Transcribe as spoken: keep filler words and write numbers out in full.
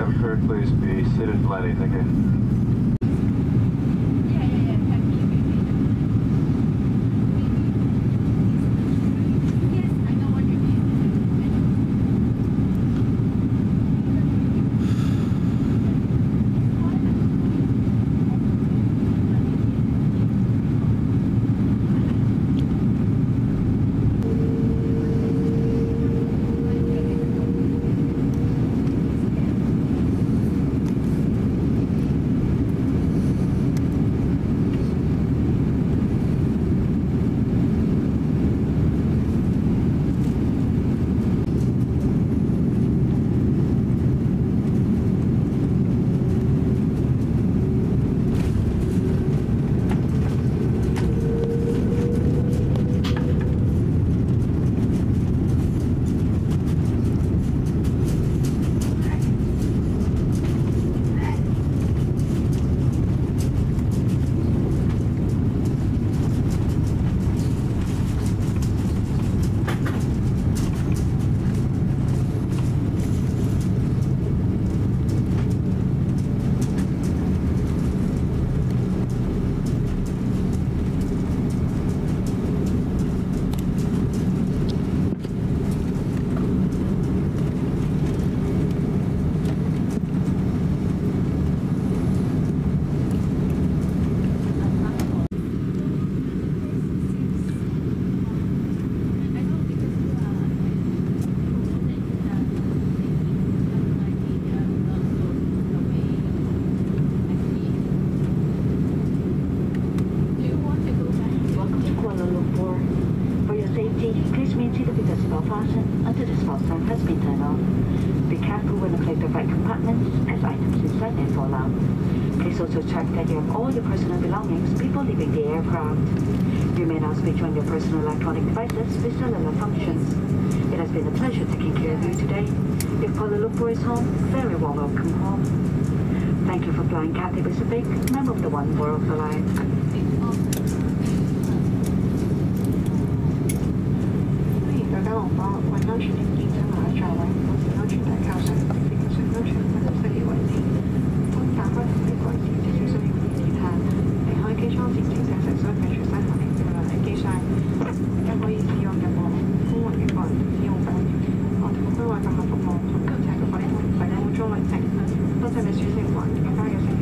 have Kurt please be seated plenty, thank you. Please maintain the seatbelt fastened until the seatbelt sign has been turned off. Be careful when you collect the right compartments as items inside may fall out. Please also check that you have all your personal belongings before leaving the aircraft. You may now switch on your personal electronic devices with cellular functions. It has been a pleasure taking care of you today. If Kuala Lumpur is home, very warm welcome home. Thank you for flying Cathay Pacific, member of the One World Alliance. Toda vez que se encuentra,